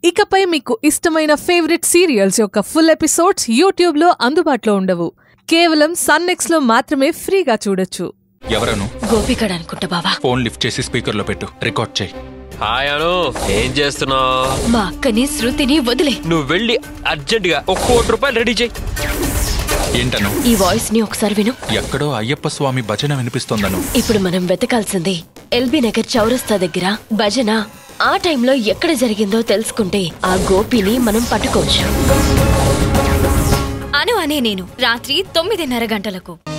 ఇకపై మీకు ఇష్టమైన ఫేవరెట్ సీరియల్స్ యొక్క ఫుల్ ఎపిసోడ్స్ యూట్యూబ్ లో అందుబాటులో ఉండవు. కేవలం Sun NXT లో మాత్రమే ఫ్రీగా చూడొచ్చు. ఎవరను? గోపికడ్ అనుకుంటా బావా. ఫోన్ లిఫ్ట్ చేసి స్పీకర్ లో పెట్టు, రికార్డ్ చేయి. హాయ్ అను, ఏం చేస్తున్నావు? మా అక్కని శృతిని వదిలే. నువ్వు వెళ్ళి అర్జెంట్ గా ₹1,00,00,000 రెడీ చేయి. ఏంటను? ఈ వాయిస్ ని ఒకసారి విను. ఎక్కడో అయ్యప్ప స్వామి భజన వినిపిస్తోందను. ఇప్పుడు మనం వెతకాల్సింది ఎల్బీ నగర్ చౌరస్తా దగ్గర భజన. ఆ టైంలో ఎక్కడ జరిగిందో తెలుసుకుంటే ఆ గోపిని మనం పట్టుకోవచ్చు. అను అనే నేను రాత్రి 9:30 గంటలకు.